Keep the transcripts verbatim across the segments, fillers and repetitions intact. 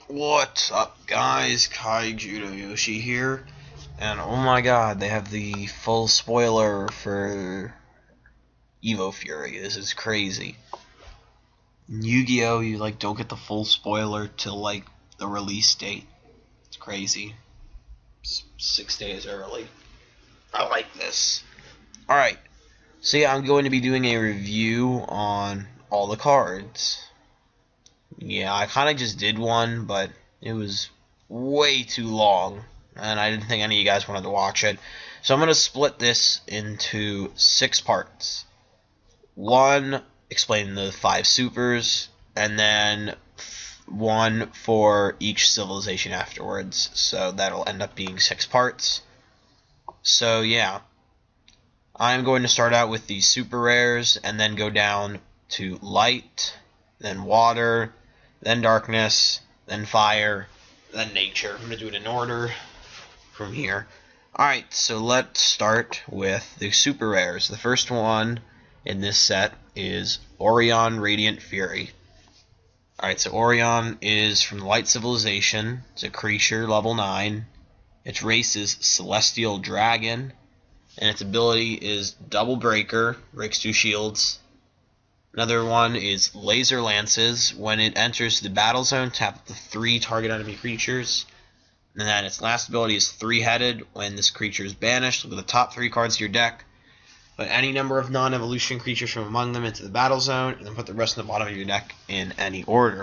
What's up, guys? Kaiju Yoshi here, and oh my god, they have the full spoiler for Evo Fury. This is crazy. In Yu-Gi-Oh, you like don't get the full spoiler till like the release date. It's crazy. S six days early. I like this. All right, so yeah, I'm going to be doing a review on all the cards. Yeah, I kind of just did one, but it was way too long, and I didn't think any of you guys wanted to watch it. So I'm going to split this into six parts. One, explaining the five supers, and then one for each civilization afterwards. So that'll end up being six parts. So yeah, I'm going to start out with the super rares, and then go down to light, then water, then darkness, then fire, then nature. I'm going to do it in order from here. Alright, so let's start with the super rares. The first one in this set is Orion Radiant Fury. Alright, so Orion is from the Light Civilization. It's a creature, level nine. Its race is Celestial Dragon, and its ability is Double Breaker, breaks two shields. Another one is Laser Lances. When it enters the battle zone, tap the three target enemy creatures. And then its last ability is Three-Headed. When this creature is banished, look at the top three cards of your deck. Put any number of non-evolution creatures from among them into the battle zone, and then put the rest in the bottom of your deck in any order.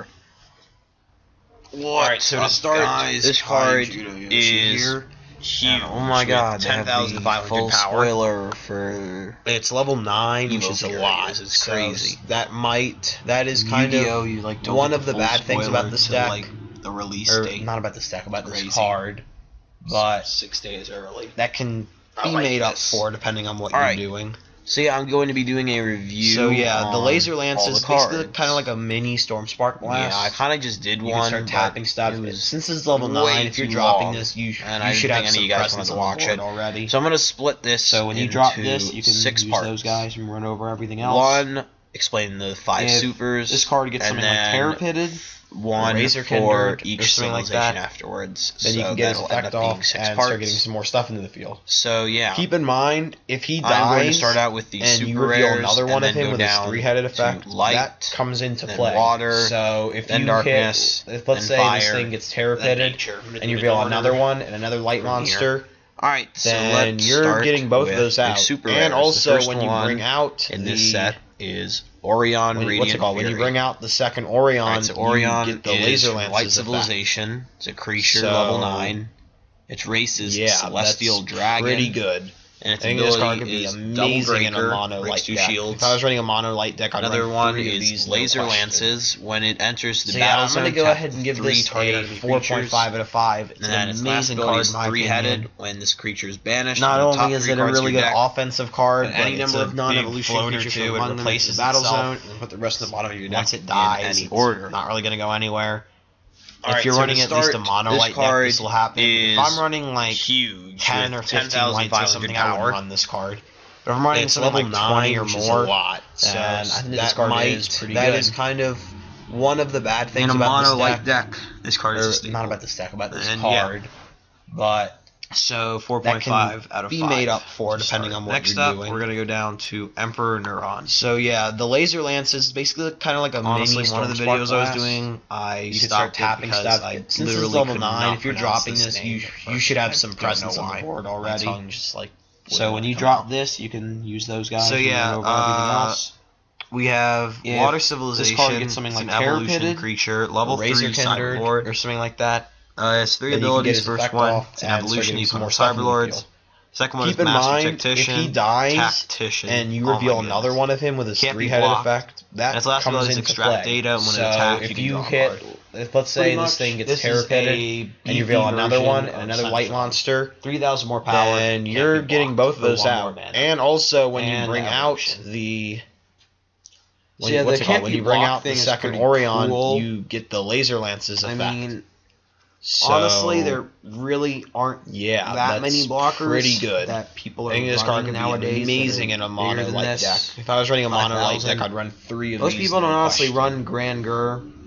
Alright, so to start, guys, this card is here. Huge. Oh my god, ten thousand five hundred full power. Spoiler for it's level nine, which is a lot. It's so crazy. That might that is kind of you like, one of the bad things about this deck. Like the release or date. Not about this deck, about crazy. This card. But six days early. That can be like made this. up for depending on what All you're right. doing. So yeah, I'm going to be doing a review. So yeah, the Laser Lance is basically kind of like a mini Storm Spark Blast. Yeah, I kind of just did you one. You can start tapping stuff. It was Since it's level nine, if you're dropping long, this, you, and you I should have any of you guys want to watch it already. So I'm going to split this. So when you drop this, you can six use parts. those guys and run over everything else. One, explain the five if supers. This card gets something like Terror Pitted. One Razor for each civilization like afterwards. Then so you can get his effect off six and parts. Start getting some more stuff into the field. So yeah. Keep in mind, if he dies, I'm going to start out with the and super you reveal rares, another one of him with his three-headed effect, light, that comes into play. Water, so if then you darkness, hit, if let's say fire, this thing gets Terror Pitted, and you reveal another one and another light monster. Alright, so then you're getting both of those out. Super and also when you bring out in this set is Orion when, Radiant what's it called? Fury. When you bring out the second Orion, right, so Orion you get the Laser Lances Light Civilization. Effect. It's a creature, so, level nine. Its race is yeah, Celestial that's Dragon. Pretty good. And its I think this card could be amazing in a mono light deck. Shields. If I was running a mono light deck, I'd Another run one is Laser no Lances. When it enters the so battle yeah, zone, I'm going to go ahead and give this a four point five out of five. It's and an amazing card. Three-headed. When this creature is banished, not only is it a really good offensive card, but any number of non-evolution creatures from among them into the battle zone, and put the rest of the bottom of your deck. Once it dies, any order, not really going to go anywhere. If right, you're so running at least a mono light deck, this will happen. If I'm running like huge, ten or fifteen lights or something, I would run this card. But if I'm running something like twenty or more, a lot. So and I think this card might, is pretty that good. That is kind of one of the bad things about this deck. In a mono light deck, this card is not about this deck, about this and card. Yeah. But so four point five out of be five. Be made up for depending on what Next you're up, doing. Next up, we're gonna go down to Emperor Neuron. So yeah, the Laser Lance is basically kind of like a Honestly, mini. One of the videos I was doing, I you can start tapping stuff. I since literally it's level nine, if you're dropping this, you you should have some presence on the board already. Just like so when you drop out. this, you can use those guys. So yeah, over uh, everything else. We have if Water Civilization. This card gets something like Terror Pitted creature, level three sideboard or something like that. Uh, it's three then abilities. First one, it's an evolution. You can more Cyberlords. Second one Keep is Master mind, Tactician. If he dies Tactician. and you reveal oh another one of him with his three-headed effect, that and its last comes into extract play. Data, and when so it attacks, if you, you hit, if, let's say this thing gets Terror-pitted, and you reveal another one and another light monster, three thousand more power, then you're getting both of those out. And also, when you bring out the when, yeah, what's it called? When you bring out the second Orion, cool. you get the Laser Lances effect. I mean, so, honestly, there really aren't yeah, that many blockers pretty good. that people are running this card nowadays. Amazing in a mono light deck. If I was running a mono light deck, I'd run three of Most these. Most people don't honestly run Grand Gur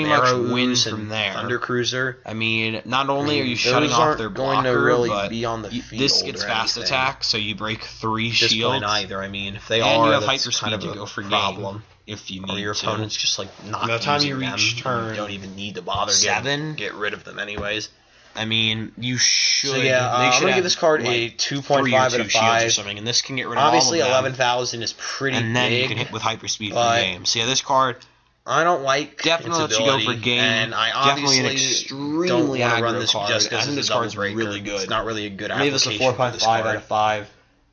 pretty much win from there. Thunder Cruiser. I mean, not only are you shutting off their blocker, going to really but be on the you, field this gets fast anything. attack, so you break three At this shields. point either. I mean, if they and are, you have that's hyper kind speed of to a go for problem. game if you Or need your to. opponent's just like not By the time using you them, reach turn you don't even need to bother seven, getting, get rid of them anyways. I mean, you should. So yeah, uh, I'm gonna give this card like a two point five out of five. Or something, and this can get rid of Obviously, all of eleven thousand is pretty big. And then big, you can hit with hyperspeed for the game. So yeah, this card. I don't like definitely its let ability, you go for game. And I obviously definitely an extremely don't want to run this card. just because this card's breaker. really good. It's not really a good I application. Maybe this a four point five out of five.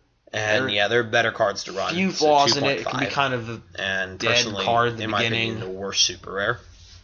And there, yeah, there are better cards to run. Few flaws in it. It can be kind of a and dead card at the in beginning. My opinion, the worst super rare.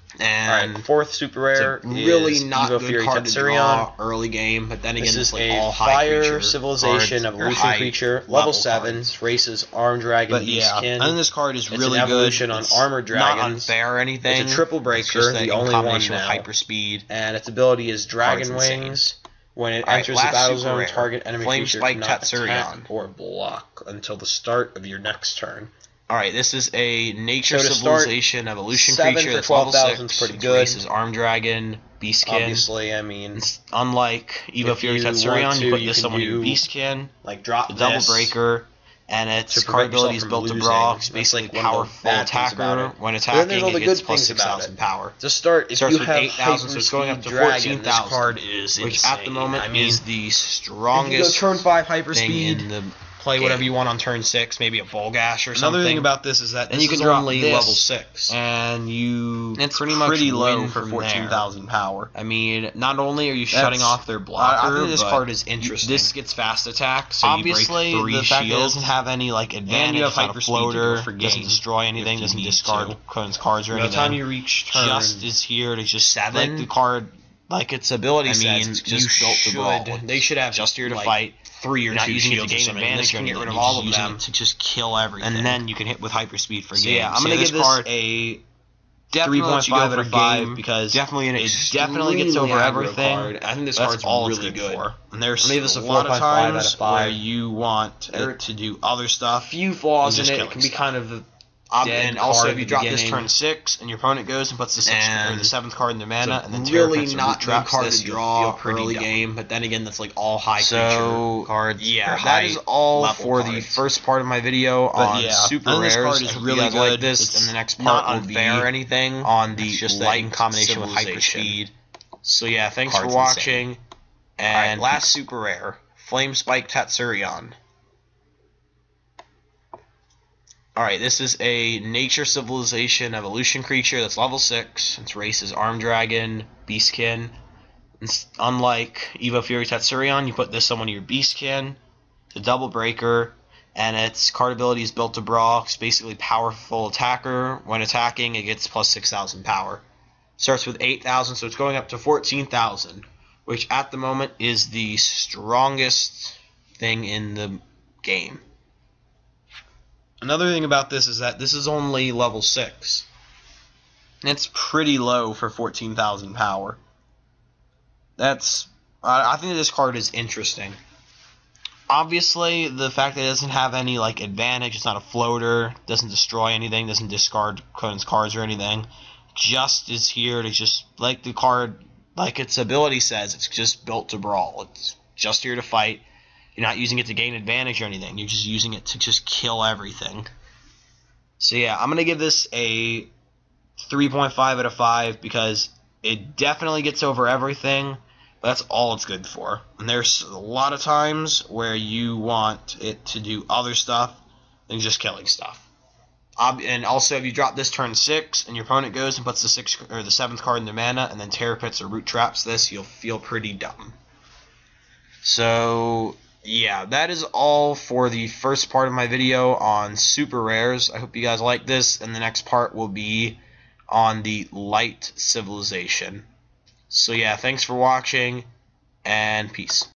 And All right, fourth super rare it's a really is not Evo good Fury card Tetsurion. to draw early game, but then again, this it's is like a all high fire creature civilization cards, evolution high creature, level, level sevens, cards. races Armed Dragon, But yeah, Beastkin. I think this card is it's really an evolution good. on It's Armored Dragons. Not unfair or anything. It's a triple breaker, it's the only one with now. Hyperspeed. And its ability is Dragon Card's Wings. When it All enters right, the battle super zone, rare. target enemy Flame creature Spike cannot Tetsurion. attack or block until the start of your next turn. Alright, this is a nature So to civilization evolution seven creature for that's level twelve thousand six. is pretty Its good. race is Armed Dragon, Beastkin. Obviously, I mean, It's unlike Evo if Fury you Tetsurion, want you to, put you this can on your do, Beastkin, like drop the double this breaker, and its to card prevent yourself ability is from built to losing. brawl. That's It's basically like one of the powerful bad things about attacker. it. When But then there's attacking, all it the gets good plus things six about thousand it. power. To start, if Starts you with have eight thousand, so it's going up to Hyperspeed Dragon, fourteen this thousand, card is which insane. at the moment I mean, is the if strongest you go turn five thing Hyperspeed, in the play game. whatever you want on turn six, maybe a Bolgash or something. Another thing about this is that and this you can is drop only this, level six, and you it's pretty pretty much low win for from fourteen thousand power. I mean, not only are you shutting That's- off their blocker, I, I think this but card is interesting. This gets fast attack, so Obviously, you break three the fact that it shields. doesn't have any like advantage, and you have it's not a hyperspeed to go floater, for doesn't game destroy if anything, you doesn't need discard to. opponent's cards or By the anything. time you reach turn, just is here to just seven, like the card, like its ability I says, mean, it's just you built to brawl. should- they should have just here to like, fight. three or You're not two using it to shields or gain something. advantage This or can get anything. rid of You're all just of using them. it to just kill everything. And then you can hit with hyperspeed for So game. yeah, I'm So gonna this give this card a definitely three point lets you go five out for of five game, because definitely an it definitely gets extremely over aggro everything. card. I think this That's card's all really it's good. for. And there's I'm gonna give this a a lot of four point five times out of five. where you want There- it to do other stuff. few flaws in just it. It killing can be stuff. kind of Um, dead and also, card if at you the drop this beginning. turn six, and your opponent goes and puts the sixth or And the seventh card in their mana, and then really Terrapins or not Root good Traps card this, to you'll draw feel pretty early dumb. game, but then again, that's like all high So, creature cards. yeah, Or that high is all level for the cards. first part of my video But on yeah, super I think this rares. card is I hope really you guys like good. this, It's and the next not part will be unfair or anything on the It's just light that combination with civilization. hyperspeed. So yeah, thanks Card's for watching. And Alright, last super rare, Flame Spike Tetsurion. Alright, this is a nature civilization evolution creature that's level six. Its race is Armed Dragon, Beastkin. It's unlike Evo Fury Tetsurion, you put this on one of your Beastkin, the double breaker, and its card ability is built to brawl. It's basically powerful attacker. When attacking, it gets plus six thousand power. Starts with eight thousand, so it's going up to fourteen thousand, which at the moment is the strongest thing in the game. Another thing about this is that this is only level six. It's pretty low for fourteen thousand power. That's... I think this card is interesting. Obviously, the fact that it doesn't have any like advantage, it's not a floater, doesn't destroy anything, doesn't discard opponent's cards or anything, just is here to just, like the card, like its ability says, it's just built to brawl. It's just here to fight. You're not using it to gain advantage or anything. You're just using it to just kill everything. So yeah, I'm going to give this a three point five out of five because it definitely gets over everything. But that's all it's good for. And there's a lot of times where you want it to do other stuff than just killing stuff. Ob and also, if you drop this turn six, and your opponent goes and puts the sixth or the seventh card in their mana, and then Terror Pits or Root Traps this, you'll feel pretty dumb. So yeah, that is all for the first part of my video on super rares. I hope you guys like this, and the next part will be on the light civilization. So yeah, thanks for watching, and peace.